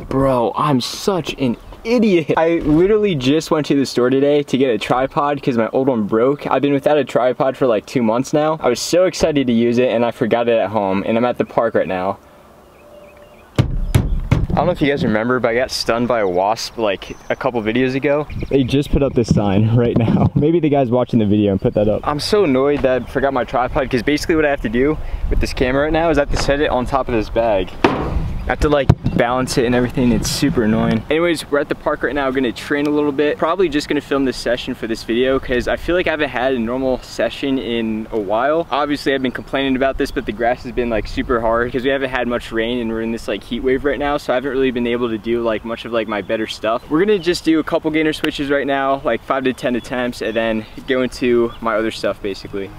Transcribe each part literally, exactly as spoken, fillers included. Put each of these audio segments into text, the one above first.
Bro, I'm such an idiot. I literally just went to the store today to get a tripod because my old one broke. I've been without a tripod for like two months now. I was so excited to use it and I forgot it at home, and I'm at the park right now. I don't know if you guys remember, but I got stunned by a wasp like a couple videos ago. They just put up this sign right now. Maybe the guy's watching the video and put that up. I'm so annoyed that I forgot my tripod, because basically what I have to do with this camera right now is I have to set it on top of this bag. I have to like balance it and everything. It's super annoying. Anyways, we're at the park right now. We're gonna train a little bit. Probably just gonna film this session for this video because I feel like I haven't had a normal session in a while. Obviously, I've been complaining about this, but the grass has been like super hard because we haven't had much rain and we're in this like heat wave right now. So I haven't really been able to do like much of like my better stuff. We're gonna just do a couple gainer switches right now, like five to ten attempts, and then go into my other stuff basically.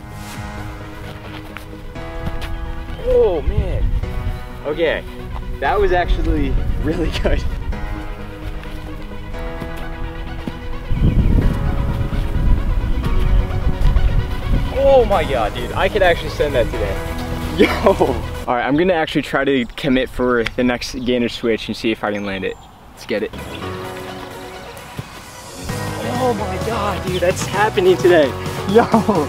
Oh man. Okay. That was actually really good. Oh my god, dude. I could actually send that today. Yo! Alright, I'm gonna actually try to commit for the next gainer switch and see if I can land it. Let's get it. Oh my god, dude. That's happening today. Yo!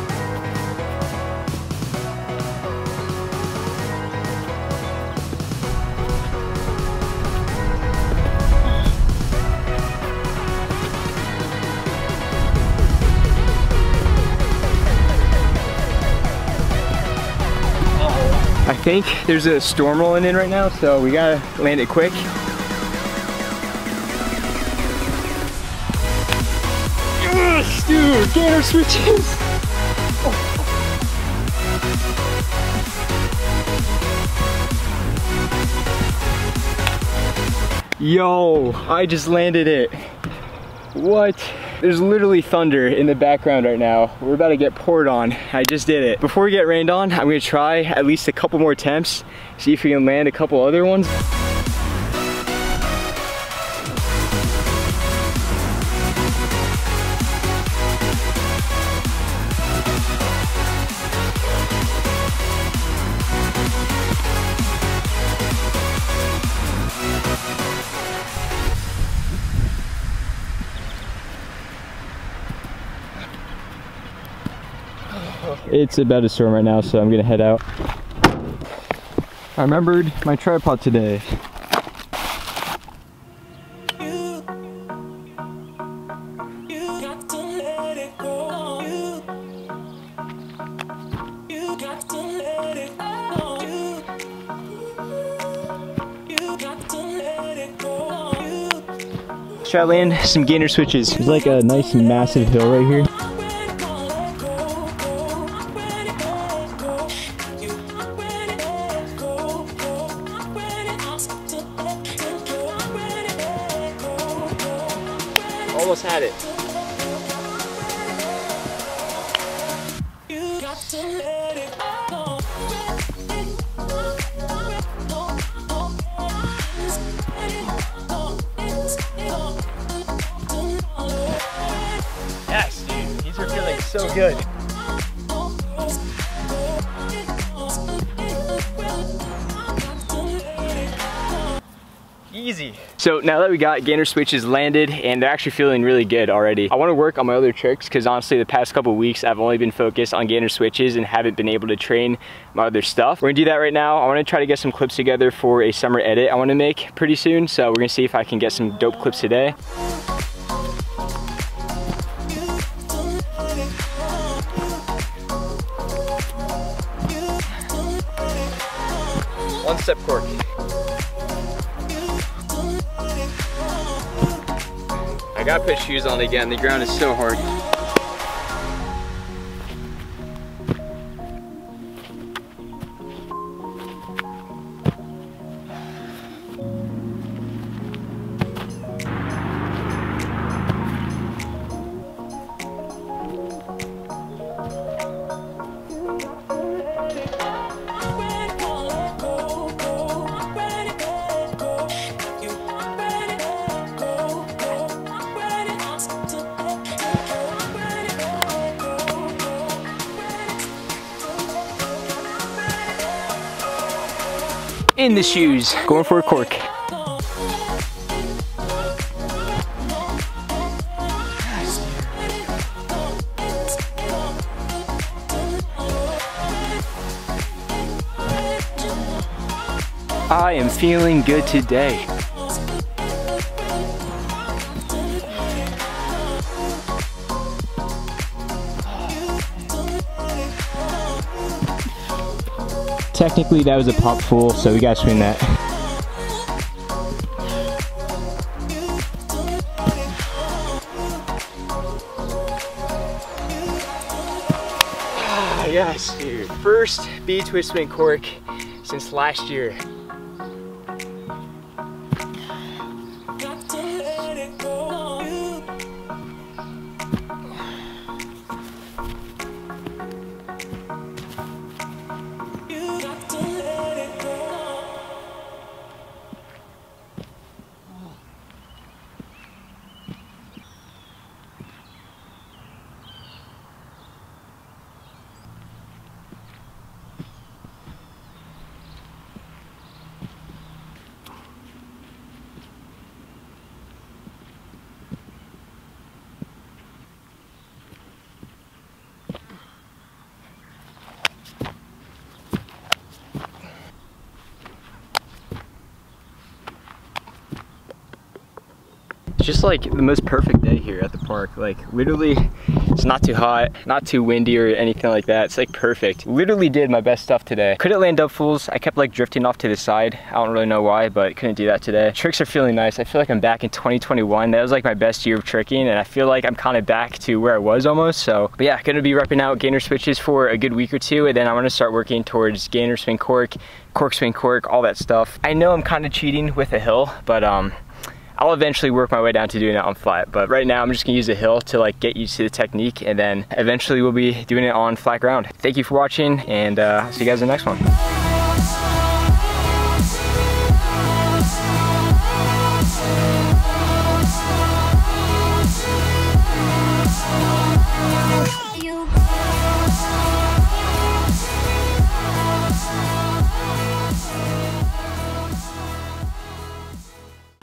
I think there's a storm rolling in right now, so we gotta land it quick. Yes, dude, gainer switches! Oh. Yo, I just landed it. What? There's literally thunder in the background right now. We're about to get poured on. I just did it. Before we get rained on, I'm gonna try at least a couple more attempts, see if we can land a couple other ones. It's about to storm right now, so I'm gonna head out. I remembered my tripod today. Let's try to land some gainer switches. There's like a nice massive hill right here. Almost had it. Yes, dude, these are feeling so good. Easy. So now that we got gainer switches landed and they're actually feeling really good already, I want to work on my other tricks because honestly the past couple weeks I've only been focused on gainer switches and haven't been able to train my other stuff. We're gonna do that right now. I want to try to get some clips together for a summer edit I want to make pretty soon, so we're gonna see if I can get some dope clips today. One step cork. I gotta put shoes on again. The ground is so hard. In the shoes, going for a cork. I am feeling good today. Technically that was a pump full, so we gotta swing that. Ah, yes, dude. First B-twist swing cork since last year. Just like the most perfect day here at the park. Like literally, it's not too hot, not too windy or anything like that. It's like perfect. Literally did my best stuff today. Couldn't land dub fulls. I kept like drifting off to the side. I don't really know why, but couldn't do that today. Tricks are feeling nice. I feel like I'm back in twenty twenty-one. That was like my best year of tricking, and I feel like I'm kind of back to where I was almost. So, but yeah, gonna be repping out gainer switches for a good week or two, and then I'm gonna start working towards gainer swing cork, cork swing cork, all that stuff. I know I'm kind of cheating with a hill, but um, I'll eventually work my way down to doing it on flat, but right now I'm just gonna use a hill to like get used to the technique, and then eventually we'll be doing it on flat ground. Thank you for watching, and uh, see you guys in the next one.